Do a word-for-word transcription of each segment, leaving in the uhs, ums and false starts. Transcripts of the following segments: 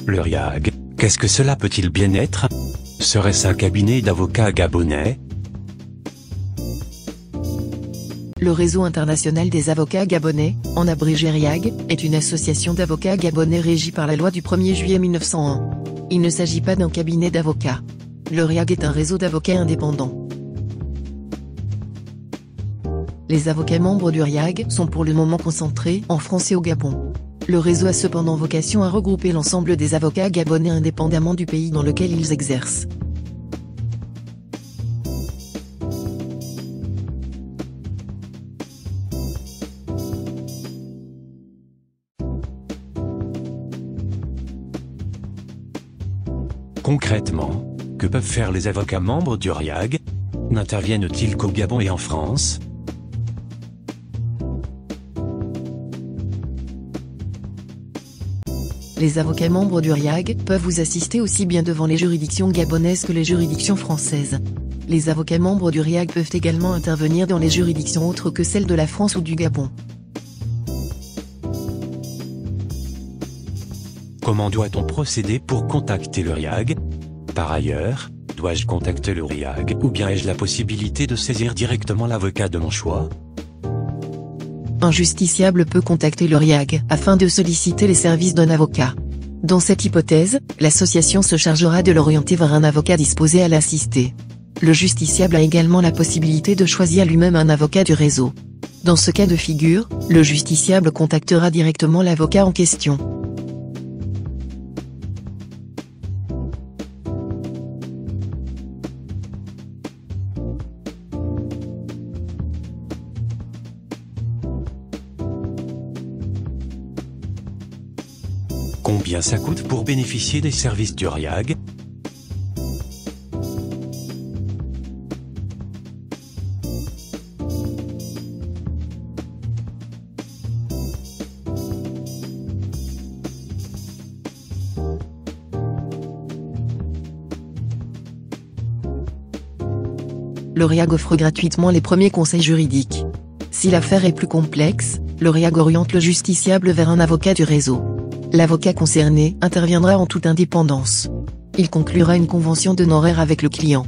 Le RIAG, qu'est-ce que cela peut-il bien être? Serait-ce un cabinet d'avocats gabonais? Le Réseau international des avocats gabonais, en abrégé RIAG, est une association d'avocats gabonais régie par la loi du premier juillet mille neuf cent un. Il ne s'agit pas d'un cabinet d'avocats. Le RIAG est un réseau d'avocats indépendants. Les avocats membres du RIAG sont pour le moment concentrés en France et au Gabon. Le réseau a cependant vocation à regrouper l'ensemble des avocats gabonais indépendamment du pays dans lequel ils exercent. Concrètement, que peuvent faire les avocats membres du RIAG? N'interviennent-ils qu'au Gabon et en France? Les avocats membres du RIAG peuvent vous assister aussi bien devant les juridictions gabonaises que les juridictions françaises. Les avocats membres du RIAG peuvent également intervenir dans les juridictions autres que celles de la France ou du Gabon. Comment doit-on procéder pour contacter le RIAG? Par ailleurs, dois-je contacter le RIAG ou bien ai-je la possibilité de saisir directement l'avocat de mon choix? Un justiciable peut contacter le RIAG afin de solliciter les services d'un avocat. Dans cette hypothèse, l'association se chargera de l'orienter vers un avocat disposé à l'assister. Le justiciable a également la possibilité de choisir lui-même un avocat du réseau. Dans ce cas de figure, le justiciable contactera directement l'avocat en question. Combien ça coûte pour bénéficier des services du RIAG? Le RIAG offre gratuitement les premiers conseils juridiques. Si l'affaire est plus complexe, le RIAG oriente le justiciable vers un avocat du réseau. L'avocat concerné interviendra en toute indépendance. Il conclura une convention d'honoraires avec le client.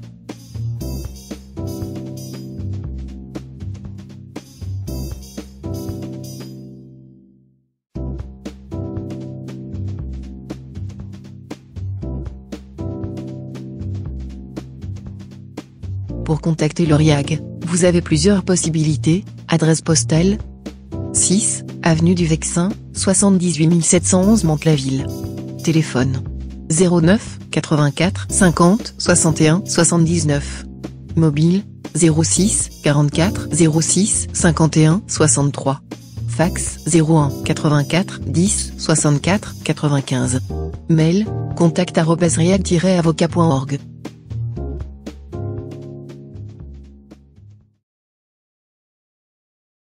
Pour contacter le RIAG, vous avez plusieurs possibilités. Adresse postale six, avenue du Vexin, soixante-dix-huit mille sept cent onze Mantes-la-Ville. Téléphone zéro neuf, quatre-vingt-quatre, cinquante, soixante et un, soixante-dix-neuf. Mobile zéro six, quarante-quatre, zéro six, cinquante et un, soixante-trois. Fax zéro un, quatre-vingt-quatre, dix, soixante-quatre, quatre-vingt-quinze. Mail contact arobase riag tiret avocat point org.